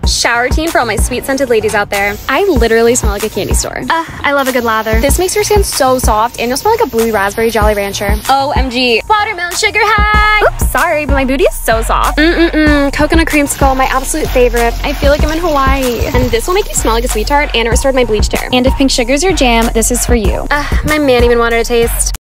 Shower routine for all my sweet-scented ladies out there. I literally smell like a candy store. I love a good lather. This makes your skin so soft, and you'll smell like a bluey raspberry Jolly Rancher. OMG. Watermelon sugar high! Oops, sorry, but my booty is so soft. Coconut creamsicle, my absolute favorite. I feel like I'm in Hawaii. And this will make you smell like a sweet tart, and it restored my bleached hair. And if pink sugar's your jam, this is for you. My man even wanted a taste.